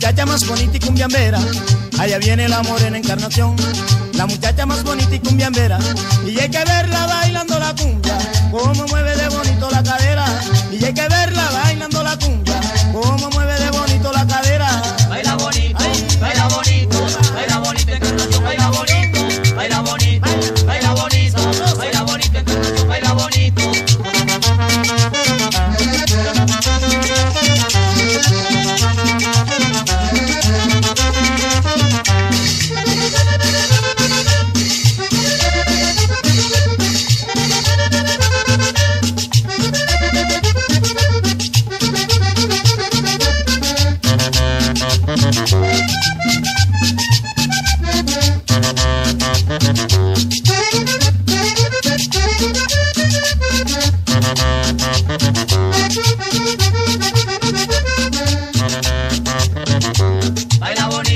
muchacha más bonita y cumbiambera, allá viene la morena encarnación. La muchacha más bonita y cumbiambera, y hay que verla bailando la cumbia, como mueve de bonito la cadera. Y hay que verla bailando la cumbia, como mueve de bonito la cadera. Baila bonito, baila bonito, baila bonito encarnación, baila bonito, baila bonito, baila bonito, baila bonito encarnación, baila bonito. Baila bonito.